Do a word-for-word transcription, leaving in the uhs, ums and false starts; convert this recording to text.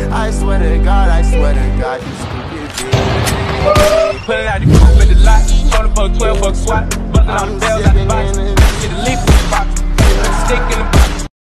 I swear to God, I swear to God, you stupid bitch. Put it out the coupe in the lot, twenty bucks, twelve bucks swat. Bustin' on the bells out the box.